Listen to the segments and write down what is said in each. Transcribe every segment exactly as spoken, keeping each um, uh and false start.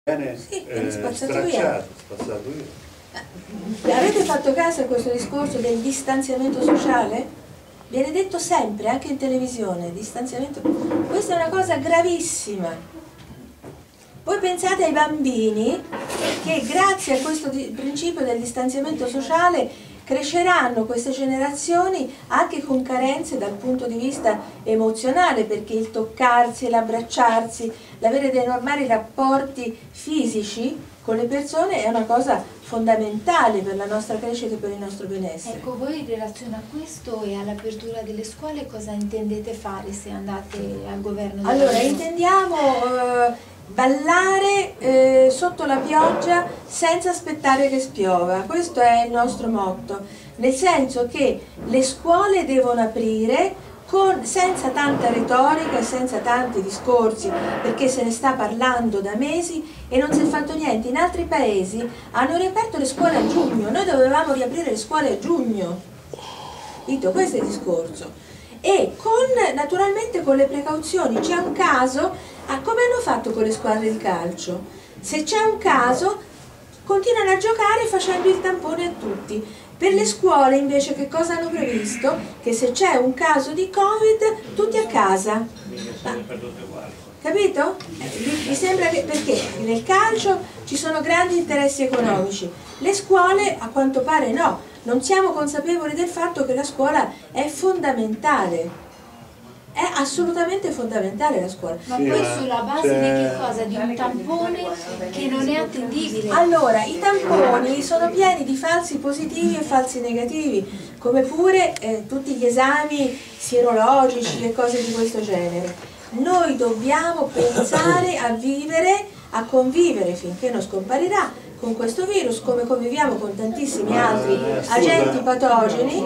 Sì, viene spazzato via. Spazzato via. Avete fatto caso a questo discorso del distanziamento sociale? Viene detto sempre, anche in televisione, distanziamento. Questa è una cosa gravissima. Voi pensate ai bambini che grazie a questo principio del distanziamento sociale cresceranno queste generazioni anche con carenze dal punto di vista emozionale, perché il toccarsi, l'abbracciarsi, l'avere dei normali rapporti fisici con le persone è una cosa fondamentale per la nostra crescita e per il nostro benessere. Ecco, voi in relazione a questo e all'apertura delle scuole cosa intendete fare se andate al governo? Allora, intendiamo eh, ballare eh, sotto la pioggia senza aspettare che spiova. Questo è il nostro motto, nel senso che le scuole devono aprire con, senza tanta retorica e senza tanti discorsi, perché se ne sta parlando da mesi e non si è fatto niente. In altri paesi hanno riaperto le scuole a giugno, noi dovevamo riaprire le scuole a giugno. Dito, questo è il discorso. E con, naturalmente con le precauzioni. C'è un caso, ah, come hanno fatto con le squadre di calcio, se c'è un caso continuano a giocare facendo il tampone a tutti. Per le scuole invece che cosa hanno previsto? Che se c'è un caso di Covid tutti a casa. Ma, capito? Eh, mi sembra che, perché nel calcio ci sono grandi interessi economici, le scuole a quanto pare no. Non siamo consapevoli del fatto che la scuola è fondamentale. È assolutamente fondamentale la scuola. Ma sì, poi sulla base di che cosa? Di un tampone che non è attendibile. Allora, i tamponi sono pieni di falsi positivi e falsi negativi, come pure eh, tutti gli esami sierologici e cose di questo genere. Noi dobbiamo pensare a vivere, a convivere finché non scomparirà con questo virus, come conviviamo con tantissimi altri agenti patogeni.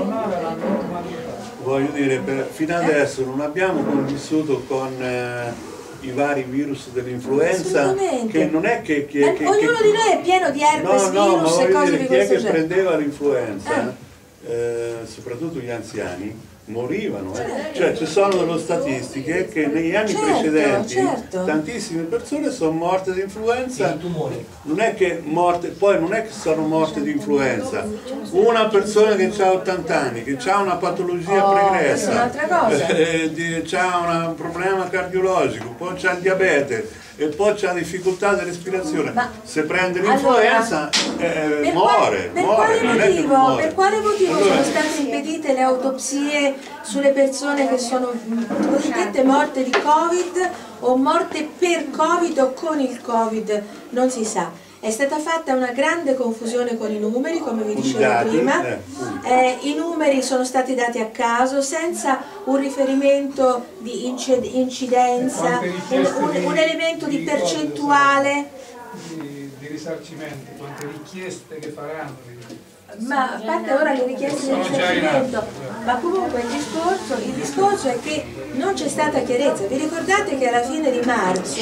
Voglio dire, per, fino adesso non abbiamo convissuto con eh, i vari virus dell'influenza, che non è che... che, che ognuno che, di noi è pieno di herpes, no, no, virus e cose dire, di questo genere. Chi è che genere. prendeva l'influenza, eh. eh, soprattutto gli anziani, morivano, eh. Cioè ci sono delle statistiche che negli anni certo, precedenti certo. tantissime persone sono morte di influenza, non è che morte, poi non è che sono morte di influenza, una persona che ha ottanta anni, che ha una patologia oh, pregressa, eh, ha un problema cardiologico, poi c'ha il diabete e poi c'ha difficoltà di respirazione, ma se prende l'influenza allora, eh, muore, per muore, quale non motivo, è che muore. Per quale motivo allora, sono state impedite le autopsie sulle persone che sono cosiddette morte di Covid o morte per Covid o con il Covid? Non si sa. È stata fatta una grande confusione con i numeri, come vi dicevo prima, eh, i numeri sono stati dati a caso, senza un riferimento di incidenza, un, un, un elemento di percentuale. Di, di risarcimento, quante richieste che faranno. Ma a parte ora le richieste di risarcimento, ma comunque il discorso, il discorso è che non c'è stata chiarezza. Vi ricordate che alla fine di marzo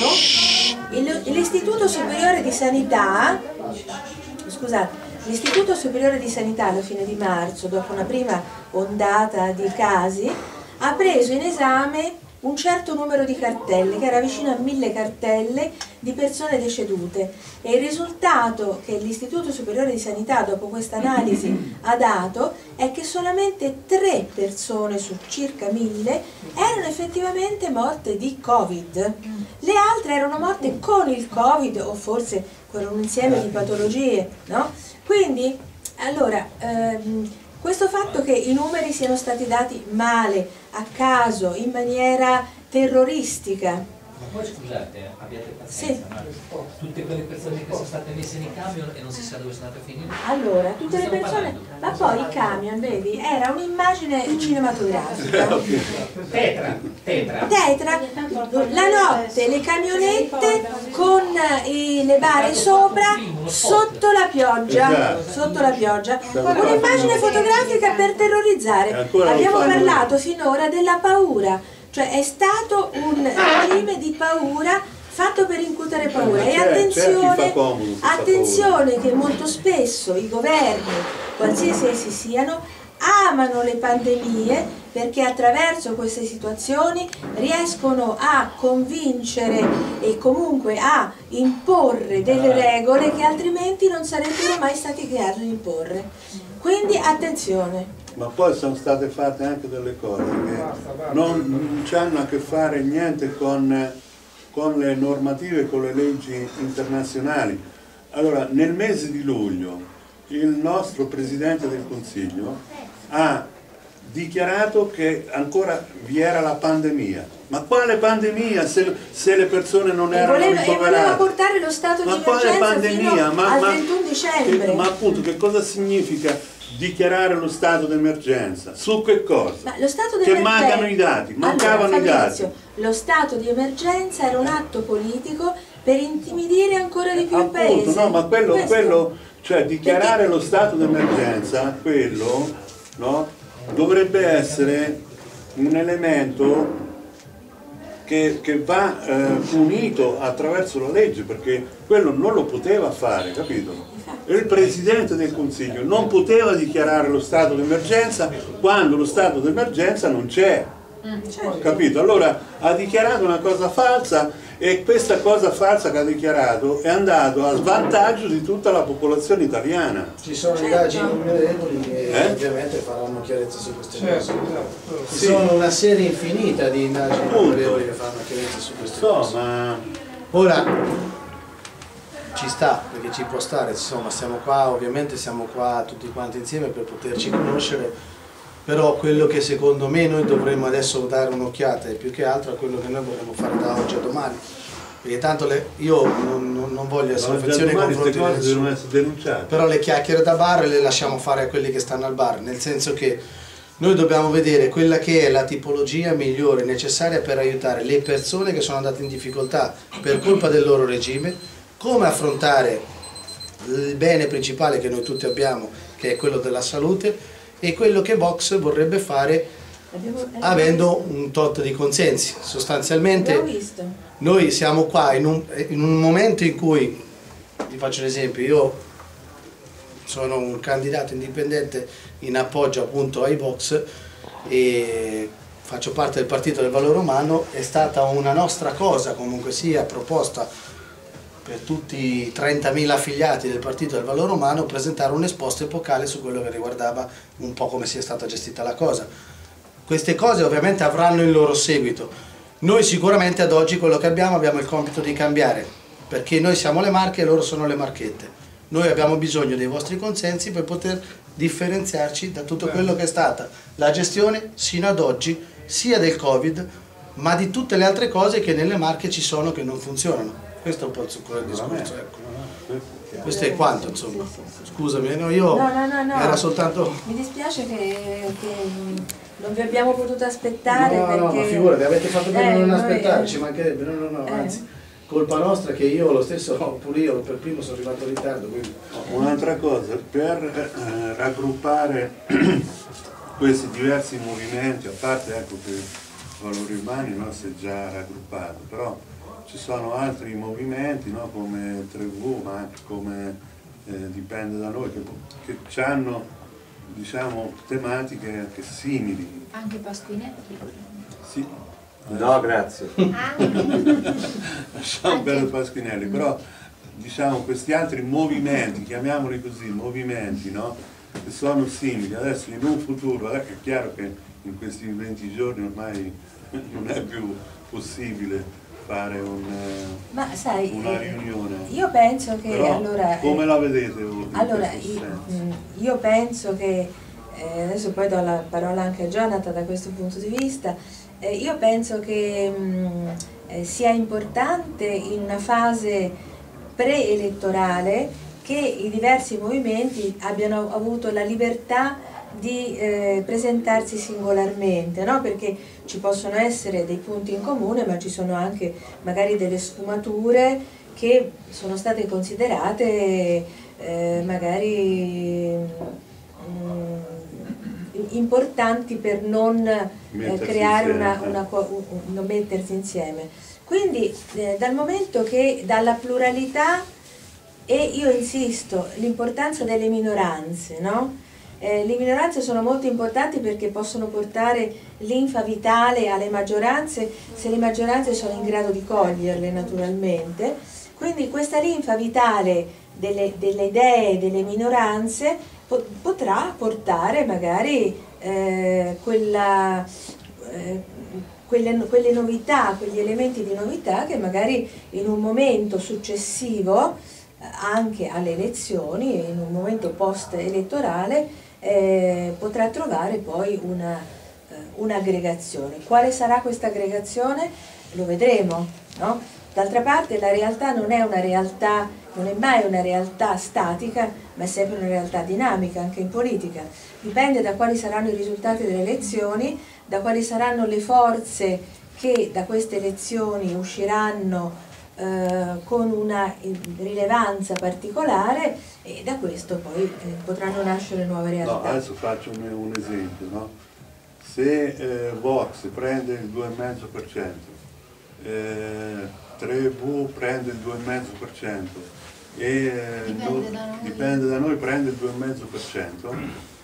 l'Istituto Superiore di Sanità, scusate, l'Istituto Superiore di Sanità alla fine di marzo, dopo una prima ondata di casi, ha preso in esame un certo numero di cartelle, che era vicino a mille cartelle di persone decedute, e il risultato che l'Istituto Superiore di Sanità dopo questa analisi ha dato è che solamente tre persone su circa mille erano effettivamente morte di Covid, le altre erano morte con il Covid o forse con un insieme di patologie, no? Quindi, allora, ehm, questo fatto che i numeri siano stati dati male, a caso, in maniera terroristica. Ma poi scusate, abbiate pazienza, sì. Ma tutte quelle persone che sono state messe nei camion e non si sa dove sono andate a finire? Allora, tutte le persone, ma poi i camion, vedi, era un'immagine cinematografica. Tetra, tetra. Tetra, la notte, le camionette con i, le bare sopra, sotto la pioggia, sotto la pioggia, un'immagine fotografica per terrorizzare. Abbiamo parlato finora della paura. Cioè è stato un regime di paura fatto per incutere paura. E attenzione, attenzione che molto spesso i governi, qualsiasi essi siano, amano le pandemie perché attraverso queste situazioni riescono a convincere e comunque a imporre delle regole che altrimenti non sarebbero mai stati in grado di imporre. Quindi attenzione. Ma poi sono state fatte anche delle cose che non hanno a che fare niente con, con le normative, con le leggi internazionali. Allora, nel mese di luglio il nostro Presidente del Consiglio ha dichiarato che ancora vi era la pandemia. Ma quale pandemia se, se le persone non erano voleva, ricoverate? E voleva portare lo stato ma di quale emergenza pandemia? fino ma, al ma, trentuno dicembre. Che, ma appunto che cosa significa dichiarare lo stato d'emergenza? Su che cosa? Ma lo stato che mancano i dati, mancavano allora, i dati. Lo stato di emergenza era un atto politico per intimidire ancora di più appunto, il paese. No, ma quello, quello cioè dichiarare Perché? lo stato d'emergenza, quello no, dovrebbe essere un elemento che, che va eh, punito attraverso la legge, perché quello non lo poteva fare, capito? Il Presidente del Consiglio non poteva dichiarare lo stato d'emergenza quando lo stato d'emergenza non c'è, capito? Allora ha dichiarato una cosa falsa, e questa cosa falsa che ha dichiarato è andato a svantaggio di tutta la popolazione italiana. Ci sono indagini innumerevoli che Eh? ovviamente faranno chiarezza su queste Certo, cose. certo. Ci Sì. sono una serie infinita di indagini Appunto. innumerevoli che fanno chiarezza su queste cose. Insomma, Ora ci sta, perché ci può stare, insomma siamo qua, ovviamente siamo qua tutti quanti insieme per poterci conoscere, però quello che secondo me noi dovremmo adesso dare un'occhiata è più che altro a quello che noi vorremmo fare da oggi a domani, perché tanto le, io non, non, non voglio essere offensione nei confronti di queste cose devono nessuno, essere denunciate. però le chiacchiere da bar le lasciamo fare a quelli che stanno al bar, nel senso che noi dobbiamo vedere quella che è la tipologia migliore necessaria per aiutare le persone che sono andate in difficoltà per colpa del loro regime, come affrontare il bene principale che noi tutti abbiamo, che è quello della salute, e quello che Vox vorrebbe fare avendo un tot di consensi. Sostanzialmente noi siamo qua in un, in un momento in cui, vi faccio un esempio, io sono un candidato indipendente in appoggio appunto ai Vox e faccio parte del Partito del Valore Umano. È stata una nostra cosa, comunque sia, proposta per tutti i trentamila affiliati del Partito del Valore Umano, presentare un esposto epocale su quello che riguardava un po' come sia stata gestita la cosa. Queste cose ovviamente avranno il loro seguito. Noi sicuramente ad oggi quello che abbiamo, abbiamo il compito di cambiare, perché noi siamo le Marche e loro sono le Marchette. Noi abbiamo bisogno dei vostri consensi per poter differenziarci da tutto quello che è stata la gestione sino ad oggi, sia del Covid, ma di tutte le altre cose che nelle Marche ci sono che non funzionano. Questo è un po' il succo del discorso, ecco. Questo è quanto, insomma. Scusami, no, io no, no, no, no. era soltanto... Mi dispiace che, che non vi abbiamo potuto aspettare. No, perché... no, ma figurati, avete fatto bene a eh, non noi... aspettare, ci mancherebbe, no, no, no, eh. anzi, colpa nostra che io lo stesso, pure io per primo sono arrivato in ritardo, quindi... Un'altra cosa, per eh, raggruppare questi diversi movimenti, a parte ecco che Valori Urbani no, si è già raggruppato, però ci sono altri movimenti no, come tre vu, ma anche come eh, Dipende da Noi, che, che hanno diciamo, tematiche anche simili. Anche Pasquinetti? Sì. No, grazie. Lasciamo per Pasquinelli, però diciamo questi altri movimenti, chiamiamoli così, movimenti, no? Che sono simili, adesso in un futuro, è chiaro che in questi venti giorni ormai non è più possibile fare un, Ma sai, una riunione. Io penso che però, allora... come la vedete voi? Allora, io, io penso che, eh, adesso poi do la parola anche a Jonathan da questo punto di vista, eh, io penso che mh, eh, sia importante in una fase preelettorale che i diversi movimenti abbiano avuto la libertà di eh, presentarsi singolarmente, no? Perché ci possono essere dei punti in comune, ma ci sono anche magari delle sfumature che sono state considerate eh, magari mh, importanti per non eh, creare una, una, una, non mettersi insieme. Quindi eh, dal momento che dalla pluralità, e io insisto, l'importanza delle minoranze, no? Eh, le minoranze sono molto importanti perché possono portare linfa vitale alle maggioranze, se le maggioranze sono in grado di coglierle naturalmente. Quindi questa linfa vitale delle, delle idee delle minoranze po potrà portare magari eh, quella, eh, quelle, quelle novità, quegli elementi di novità che magari in un momento successivo, eh, anche alle elezioni, in un momento post-elettorale, Eh, potrà trovare poi una, eh, un'aggregazione. Quale sarà questa aggregazione? Lo vedremo, no? D'altra parte la realtà non è una realtà, non è mai una realtà statica, ma è sempre una realtà dinamica, anche in politica. Dipende da quali saranno i risultati delle elezioni, da quali saranno le forze che da queste elezioni usciranno Eh, con una rilevanza particolare, e da questo poi eh, potranno nascere nuove realtà. No, adesso faccio un, un esempio, no? Se eh, Vox prende il due virgola cinque per cento, eh, tre V prende il due virgola cinque per cento e eh, dipende, no, da noi. dipende da noi prende il due virgola cinque per cento,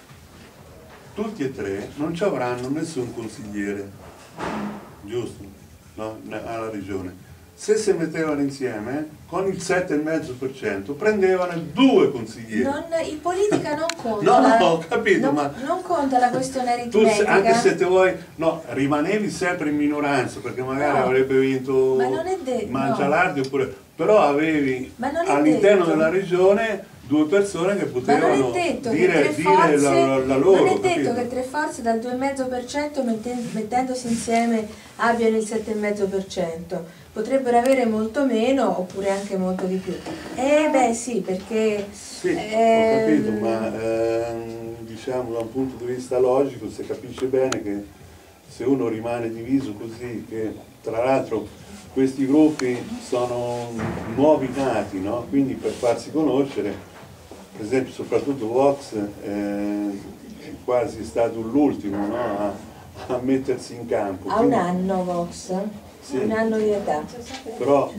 tutti e tre non ci avranno nessun consigliere, giusto? No? Alla regione. Se si mettevano insieme, con il sette virgola cinque per cento prendevano due consiglieri. Non, in politica non conta. No, no, ho capito, non, ma... non conta la questione Tu, aritmetica. anche se te vuoi... No, rimanevi sempre in minoranza, perché magari No, avrebbe vinto ma non è detto, Mangialardi, oppure... Però avevi all'interno della regione due persone che potevano ma non è detto dire, che tre dire forze, la, la loro. non è detto capito? che tre forze dal due virgola cinque per cento mettendosi insieme abbiano il sette virgola cinque per cento. Potrebbero avere molto meno oppure anche molto di più. Eh beh sì, perché... Sì, ehm, ho capito, ma ehm, diciamo da un punto di vista logico si capisce bene che se uno rimane diviso così, che tra l'altro questi gruppi sono nuovi nati, no? Quindi per farsi conoscere, per esempio soprattutto Vox eh, è quasi stato l'ultimo, no? a, a mettersi in campo. Ha Quindi, un anno Vox, sì, un anno di età. però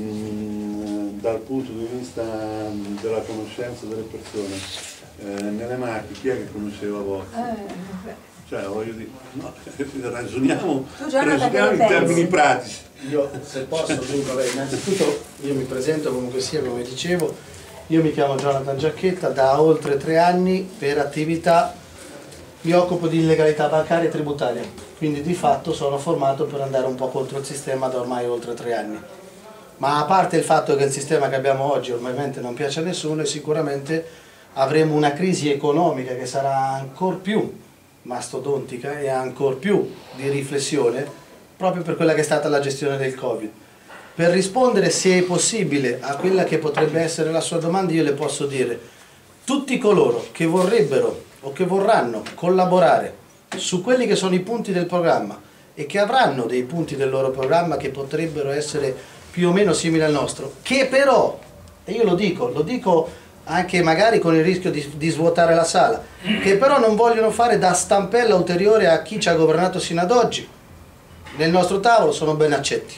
mh, dal punto di vista della conoscenza delle persone, eh, nelle Marche chi è che conosceva Vox? Eh, Cioè, voglio dire, no, ragioniamo, Tu, Jonathan, ragioniamo che in ne termini pensi? pratici. Io, se posso, dunque, beh, innanzitutto io mi presento comunque sia, come dicevo, io mi chiamo Jonathan Giacchetta, da oltre tre anni per attività mi occupo di illegalità bancaria e tributaria, quindi di fatto sono formato per andare un po' contro il sistema da ormai oltre tre anni. Ma a parte il fatto che il sistema che abbiamo oggi ormai non piace a nessuno, e sicuramente avremo una crisi economica che sarà ancor più mastodontica e ancor più di riflessione proprio per quella che è stata la gestione del Covid. Per rispondere, se è possibile, a quella che potrebbe essere la sua domanda, io le posso dire: tutti coloro che vorrebbero o che vorranno collaborare su quelli che sono i punti del programma e che avranno dei punti del loro programma che potrebbero essere più o meno simili al nostro, che però, e io lo dico, lo dico anche magari con il rischio di, di svuotare la sala, che però non vogliono fare da stampella ulteriore a chi ci ha governato sino ad oggi, nel nostro tavolo sono ben accetti.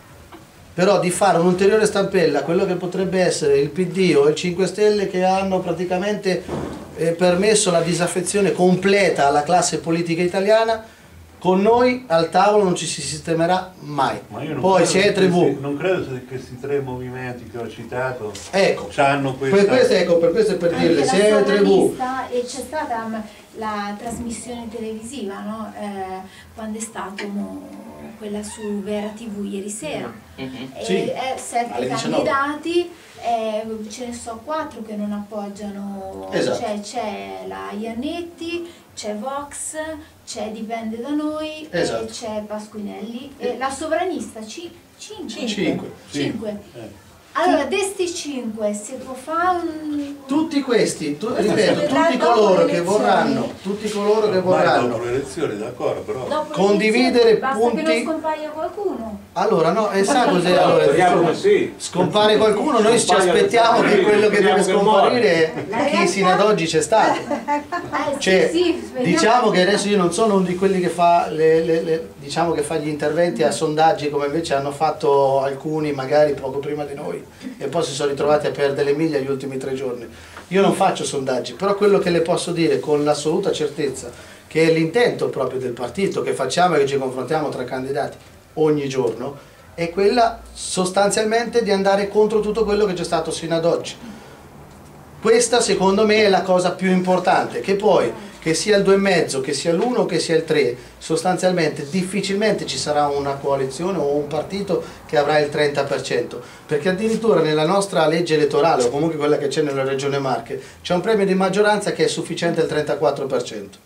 Però di fare un'ulteriore stampella a quello che potrebbe essere il P D o il cinque Stelle, che hanno praticamente eh, permesso la disaffezione completa alla classe politica italiana, con noi al tavolo non ci si sistemerà mai. Ma io non Poi credo se è che tre V, questi- non credo che questi tre movimenti che ho citato ecco, hanno questa... per questo, ecco, per questo è per Anche dirle, la se è tre V, sovranista, e c'è stata um, la trasmissione televisiva, no? eh, quando è stato mo, quella su Vera tivù ieri sera. Mhm. E, Sì, eh, sette alle diciannove. candidati, eh, ce ne so quattro che non appoggiano, Esatto. c'è, c'è la Iannetti, c'è Vox, c'è Dipende da Noi, Esatto. e c'è Pasquinelli, e la sovranista ci, cinque. Cinque. Cinque. Eh. Allora, desti cinque si può fare un... tutti questi, tu- Questo ripeto, si vedrà tutti dopo coloro le che elezioni. vorranno, tutti coloro che Ormai vorranno dopo le elezioni, d'accordo, però... Dopo le condividere elezioni, basta che punti- non scompaia qualcuno. allora no, e sa cos'è? Speriamo Allora, che sì. scompare qualcuno, noi ci aspettiamo che quello che deve scomparire è chi sino ad oggi c'è stato. Eh, Cioè, sì, sì, speriamo. diciamo che adesso io non sono uno di quelli che fa, le, le- le- diciamo che fa gli interventi a sondaggi come invece hanno fatto alcuni magari poco prima di noi, poi e poi si sono ritrovati a perdere le miglia gli ultimi tre giorni. Io non faccio sondaggi, però quello che le posso dire con l'assoluta certezza, che è l'intento proprio del partito che facciamo e che ci confrontiamo tra candidati ogni giorno, è quella sostanzialmente di andare contro tutto quello che c'è stato sino ad oggi. Questa secondo me è la cosa più importante, che poi che sia il due e mezzo, che sia l'uno, che sia il tre, sostanzialmente difficilmente ci sarà una coalizione o un partito che avrà il trenta per cento, perché addirittura nella nostra legge elettorale, o comunque quella che c'è nella Regione Marche, c'è un premio di maggioranza che è sufficiente al trentaquattro per cento.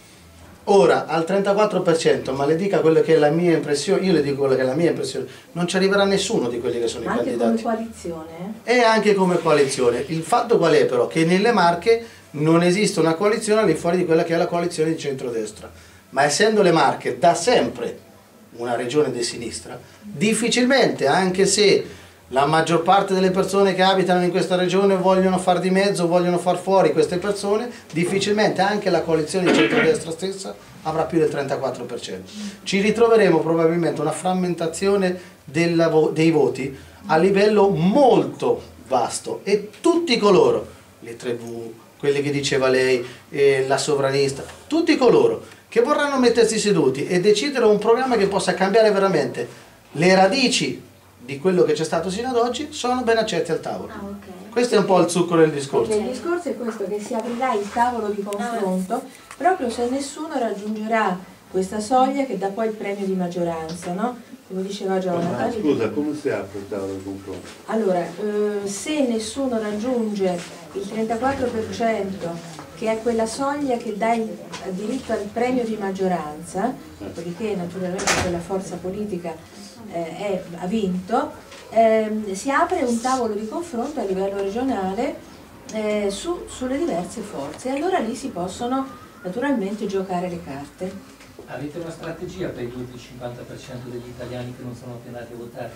Ora, al trentaquattro per cento, ma le dica quello che è la mia impressione, io le dico quella che è la mia impressione, non ci arriverà nessuno di quelli che sono anche i candidati. Come coalizione? E anche come coalizione. Il fatto qual è però? Che nelle Marche non esiste una coalizione al di fuori di quella che è la coalizione di centrodestra. Ma essendo le Marche da sempre una regione di sinistra, difficilmente, anche se la maggior parte delle persone che abitano in questa regione vogliono far di mezzo, vogliono far fuori queste persone, difficilmente anche la coalizione di centrodestra stessa avrà più del trentaquattro per cento. Ci ritroveremo probabilmente una frammentazione della vo dei voti a livello molto vasto e tutti coloro, le tribù, quelli che diceva lei, eh, la sovranista, tutti coloro che vorranno mettersi seduti e decidere un programma che possa cambiare veramente le radici di quello che c'è stato sino ad oggi, sono ben accetti al tavolo. Ah, okay. Questo è un po' il succo del discorso. Okay, il discorso è questo, che si aprirà il tavolo di confronto proprio se nessuno raggiungerà questa soglia che dà poi il premio di maggioranza, no? Come diceva Jonathan. Scusa, come si apre il tavolo di confronto? Allora, eh, se nessuno raggiunge il trentaquattro per cento, che è quella soglia che dà il diritto al premio di maggioranza, dopodiché naturalmente quella forza politica eh, è, ha vinto, eh, si apre un tavolo di confronto a livello regionale eh, su, sulle diverse forze, e allora lì si possono naturalmente giocare le carte. Avete una strategia per ridurre il cinquanta per cento degli italiani che non sono più andati a votare?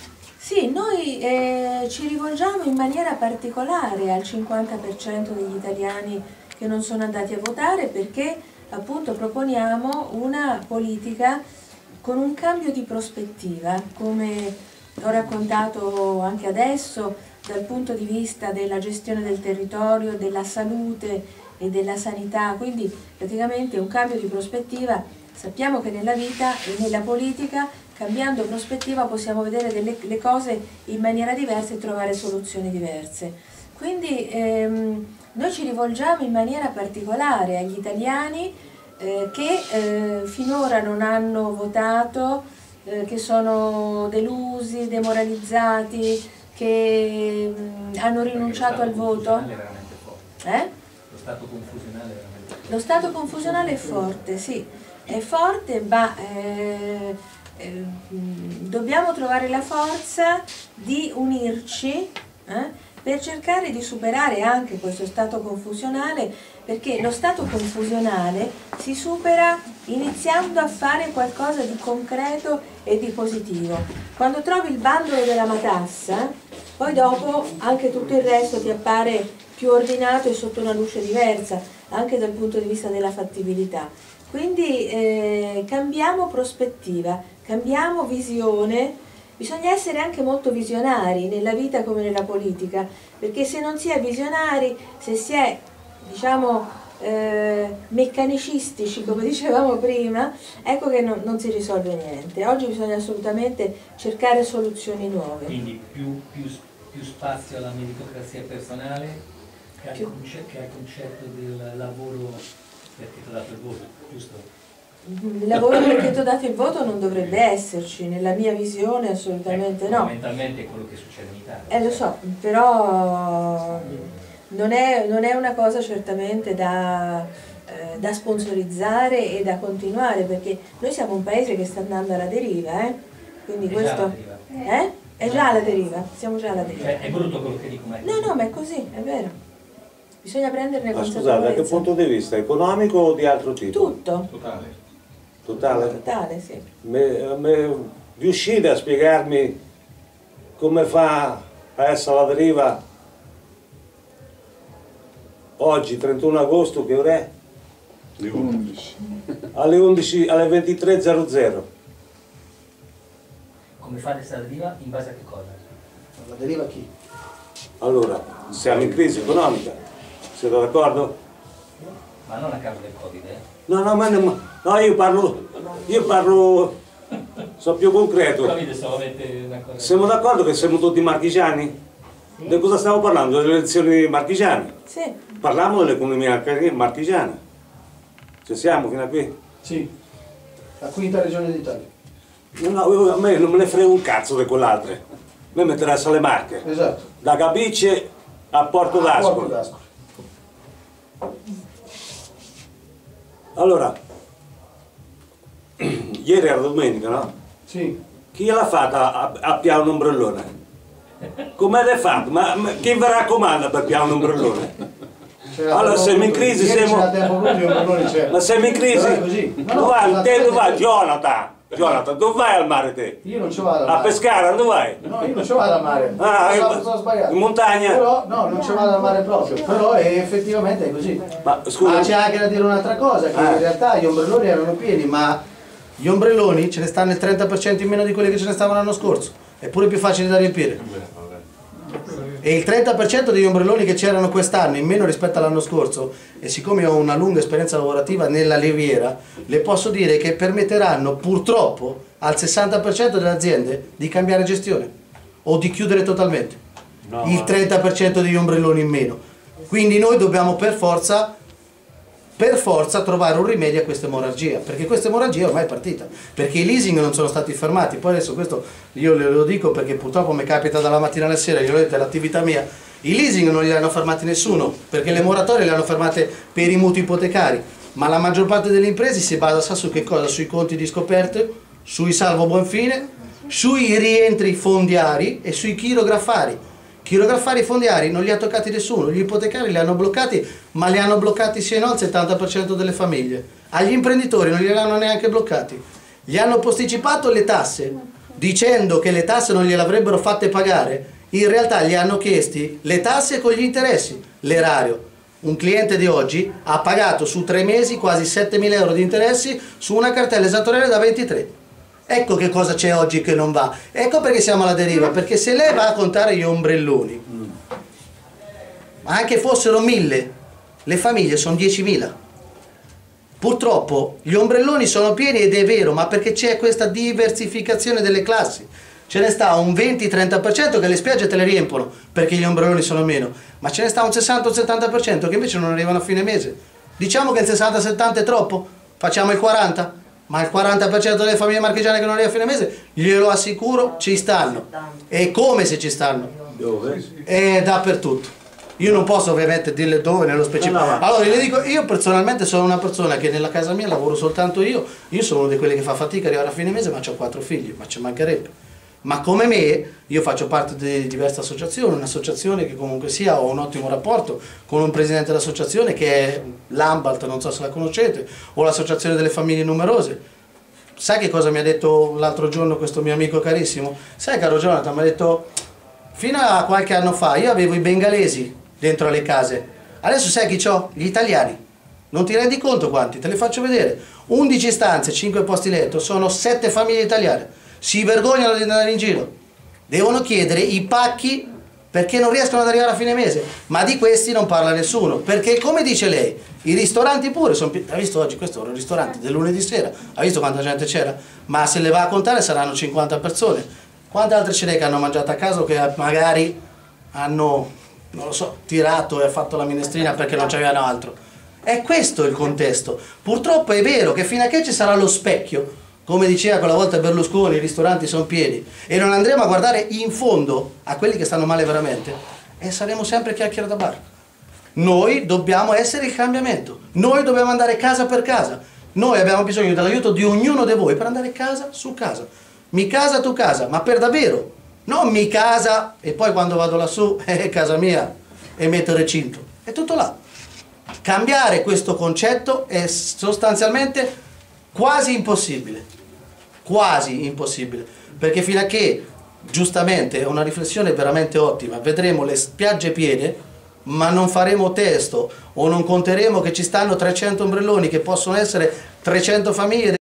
Sì, noi eh, ci rivolgiamo in maniera particolare al cinquanta per cento degli italiani che non sono andati a votare, perché appunto proponiamo una politica con un cambio di prospettiva, come ho raccontato anche adesso, dal punto di vista della gestione del territorio, della salute e della sanità, quindi praticamente un cambio di prospettiva. Sappiamo che nella vita e nella politica, cambiando prospettiva, possiamo vedere delle, le cose in maniera diversa e trovare soluzioni diverse. Quindi ehm, noi ci rivolgiamo in maniera particolare agli italiani eh, che eh, finora non hanno votato, eh, che sono delusi, demoralizzati, che mh, hanno rinunciato al voto. Eh? Lo stato confusionale è veramente forte. Lo stato confusionale è forte, sì, è forte, ma eh, eh, dobbiamo trovare la forza di unirci eh, per cercare di superare anche questo stato confusionale, perché lo stato confusionale si supera iniziando a fare qualcosa di concreto e di positivo. Quando trovi il bandolo della matassa, poi dopo anche tutto il resto ti appare più ordinato e sotto una luce diversa, anche dal punto di vista della fattibilità. Quindi eh, cambiamo prospettiva, cambiamo visione. Bisogna essere anche molto visionari nella vita come nella politica, perché se non si è visionari, se si è, diciamo, eh, meccanicistici, come dicevamo prima, ecco che non, non si risolve niente. Oggi bisogna assolutamente cercare soluzioni nuove. Quindi più, più, più spazio alla meritocrazia personale che al, concetto, che al concetto del lavoro perché ti ho dato il voto, giusto? Il lavoro perché ti ho dato il voto non dovrebbe esserci, nella mia visione assolutamente eh, no. Fondamentalmente è quello che succede in Italia. Eh lo so, però non è, non è una cosa certamente da, eh, da sponsorizzare e da continuare, perché noi siamo un paese che sta andando alla deriva, eh? Quindi è questo... già alla deriva. Eh? È già alla deriva, siamo già alla deriva. Cioè, è brutto quello che dico, ma è No, no, ma è così, è vero. Bisogna prenderne Ma consapevolezza. scusate, da che punto di vista? Economico o di altro tipo? Tutto. Totale. Totale? Totale, sì. Me, me, riuscite a spiegarmi come fa a essere alla deriva oggi, trentuno agosto, che ora è? Le undici. Alle undici, alle ventitré e zero zero. come fa ad essere alla deriva in base a che cosa? La deriva chi? Allora, siamo in crisi economica, siete d'accordo? Ma non a causa del Covid, eh? No, no, ma no, no, io parlo, io parlo, sono più concreto. Il Covid è solamente una cosa. Siamo d'accordo che siamo tutti marchigiani? Sì. Di cosa stiamo parlando? Delle elezioni marchigiane? Sì. Parliamo dell'economia marchigiana. Ci siamo fino a qui? Sì, la quinta regione d'Italia. No, no, a me non me ne frega un cazzo di quell'altra. A me mi interessa le Marche. Esatto. Da Capicce a Porto d'Ascoli. Allora, ieri era domenica, no? Sì. Chi l'ha fatta a, a piare un ombrellone? Come l'hai fatto? Ma, ma chi vi raccomanda per piare un ombrellone? Allora siamo in crisi, siamo... Ma siamo in crisi? Dove vai? Te dove vai? Jonathan! Jonathan, dove vai al mare te? Io non ci vado al mare. A pescare, dove vai? No, io non ci vado al mare. Ah, sono, sono sbagliato. In montagna? Però, no, non ci vado al mare proprio. Però è, effettivamente è così. Ma scusa. Ma c'è anche da dire un'altra cosa, che ah. in realtà gli ombrelloni erano pieni, ma gli ombrelloni ce ne stanno il trenta per cento in meno di quelli che ce ne stavano l'anno scorso. È pure più facile da riempire. E il trenta per cento degli ombrelloni che c'erano quest'anno in meno rispetto all'anno scorso, e siccome ho una lunga esperienza lavorativa nella leviera, le posso dire che permetteranno purtroppo al sessanta per cento delle aziende di cambiare gestione o di chiudere totalmente. No, il trenta per cento degli ombrelloni in meno. Quindi noi dobbiamo per forza per forza trovare un rimedio a questa emorragia, perché questa emorragia ormai è partita, perché i leasing non sono stati fermati. Poi adesso questo io le lo dico perché purtroppo mi capita dalla mattina alla sera, io ho detto è l'attività mia, i leasing non li hanno fermati nessuno, perché le moratorie le hanno fermate per i mutui ipotecari, ma la maggior parte delle imprese si basa sa su che cosa? Sui conti di scoperte, sui salvo buon fine, sui rientri fondiari e sui chirografari. Chirografari fondiari non li ha toccati nessuno, gli ipotecari li hanno bloccati, ma li hanno bloccati sì e no al settanta per cento delle famiglie. Agli imprenditori non li hanno neanche bloccati. Gli hanno posticipato le tasse, dicendo che le tasse non gliele avrebbero fatte pagare. In realtà gli hanno chiesti le tasse con gli interessi, l'erario. Un cliente di oggi ha pagato su tre mesi quasi settemila euro di interessi su una cartella esattoriale da ventitré. Ecco che cosa c'è oggi che non va. Ecco perché siamo alla deriva, perché se lei va a contare gli ombrelloni, ma anche fossero mille, le famiglie sono diecimila. Purtroppo gli ombrelloni sono pieni ed è vero, ma perché c'è questa diversificazione delle classi. Ce ne sta un venti trenta per cento che le spiagge te le riempono perché gli ombrelloni sono meno, ma ce ne sta un sessanta settanta per cento che invece non arrivano a fine mese. Diciamo che il sessanta settanta è troppo, facciamo il quaranta. Ma il quaranta per cento delle famiglie marchigiane che non arriva a fine mese, glielo assicuro, ci stanno. E come se ci stanno? Dove? È dappertutto. Io non posso ovviamente dirle dove, nello specifico. No, no, allora, le dico, io personalmente sono una persona che nella casa mia lavoro soltanto io. Io sono uno di quelli che fa fatica a arrivare a fine mese, ma ho quattro figli, ma ci mancherebbe. Ma come me, io faccio parte di diverse associazioni, un'associazione che comunque sia, ho un ottimo rapporto con un presidente dell'associazione che è l'Ambalt, non so se la conoscete, o l'associazione delle famiglie numerose. Sai che cosa mi ha detto l'altro giorno questo mio amico carissimo? Sai caro Jonathan, mi ha detto, fino a qualche anno fa io avevo i bengalesi dentro alle case, adesso sai chi c'ho? Gli italiani. Non ti rendi conto quanti? Te le faccio vedere. undici stanze, cinque posti letto, sono sette famiglie italiane. Si vergognano di andare in giro, devono chiedere i pacchi perché non riescono ad arrivare a fine mese, ma di questi non parla nessuno, perché come dice lei, i ristoranti pure sono più... Ha visto oggi questo era un ristorante del lunedì sera, ha visto quanta gente c'era? Ma se le va a contare saranno cinquanta persone. Quante altre ce n'è che hanno mangiato a casa o che magari hanno, non lo so, tirato e fatto la minestrina perché non c'avevano altro? È questo il contesto. Purtroppo è vero che fino a che ci sarà lo specchio, come diceva quella volta Berlusconi, i ristoranti sono pieni, e non andremo a guardare in fondo a quelli che stanno male veramente, e saremo sempre chiacchiere da bar. Noi dobbiamo essere il cambiamento, noi dobbiamo andare casa per casa, noi abbiamo bisogno dell'aiuto di ognuno di voi per andare casa su casa, mi casa tu casa, ma per davvero, non mi casa e poi quando vado lassù è casa mia e metto il recinto, è tutto là. Cambiare questo concetto è sostanzialmente quasi impossibile. Quasi impossibile, perché fino a che, giustamente, è una riflessione veramente ottima, vedremo le spiagge piene, ma non faremo testo o non conteremo che ci stanno trecento ombrelloni che possono essere trecento famiglie